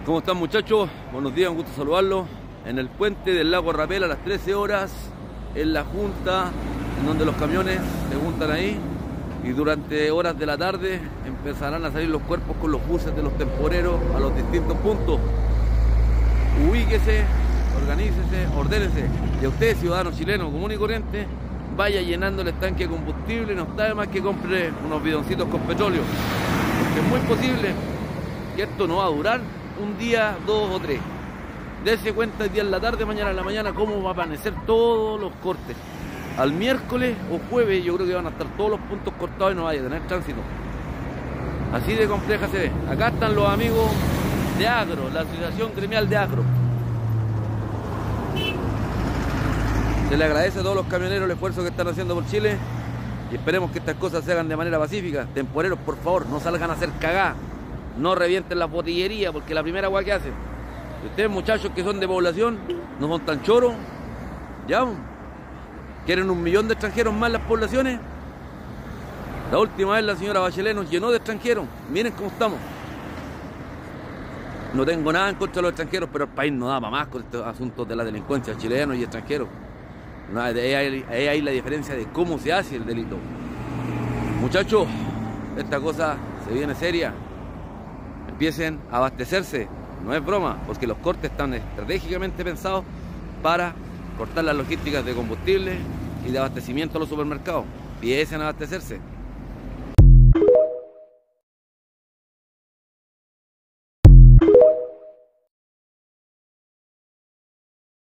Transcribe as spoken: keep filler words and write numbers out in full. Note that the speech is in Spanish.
¿Cómo están, muchachos? Buenos días, un gusto saludarlos. En el puente del lago Rapel a las trece horas, en la junta, en donde los camiones se juntan ahí, y durante horas de la tarde empezarán a salir los cuerpos con los buses de los temporeros a los distintos puntos. Ubíquese, organícese, ordénese. Y a usted, ciudadano chileno común y corriente, vaya llenando el estanque de combustible, y no está de más que compre unos bidoncitos con petróleo, porque es muy posible que esto no va a durar un día, dos o tres. Dese cuenta el día en la tarde, mañana en la mañana, cómo va a amanecer todos los cortes. Al miércoles o jueves yo creo que van a estar todos los puntos cortados y no vaya a tener tránsito. Así de compleja se ve. Acá están los amigos de Agro, la Asociación Gremial de Agro. Se le agradece a todos los camioneros el esfuerzo que están haciendo por Chile y esperemos que estas cosas se hagan de manera pacífica. Temporeros, por favor, no salgan a hacer cagá, no revienten las botillerías, porque la primera agua que hacen. Y ustedes, muchachos que son de población, no son tan choros, ya, quieren un millón de extranjeros más las poblaciones. La última vez la señora Bachelet nos llenó de extranjeros, miren cómo estamos. No tengo nada en contra de los extranjeros, pero el país no da para más con estos asuntos de la delincuencia, chilenos y extranjeros. No, ahí hay, hay la diferencia de cómo se hace el delito. Muchachos, esta cosa se viene seria. Empiecen a abastecerse, no es broma, porque los cortes están estratégicamente pensados para cortar las logísticas de combustible y de abastecimiento a los supermercados. Empiecen a abastecerse.